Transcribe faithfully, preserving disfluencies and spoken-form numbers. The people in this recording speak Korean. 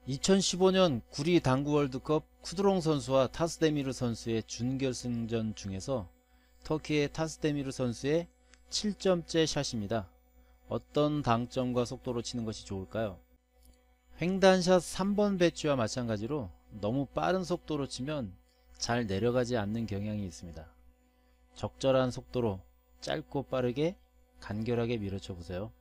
이천십오 년 구리 당구 월드컵 쿠드롱 선수와 타스데미르 선수의 준결승전 중에서 터키의 타스데미르 선수의 칠 점째 샷입니다. 어떤 당점과 속도로 치는 것이 좋을까요? 횡단샷 삼 번 배치와 마찬가지로 너무 빠른 속도로 치면 잘 내려가지 않는 경향이 있습니다. 적절한 속도로 짧고 빠르게 간결하게 밀어쳐 보세요.